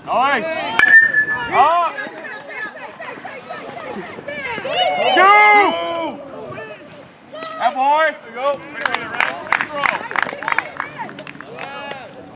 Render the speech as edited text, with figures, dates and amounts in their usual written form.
Oi! Up! 2! That boy! There you go.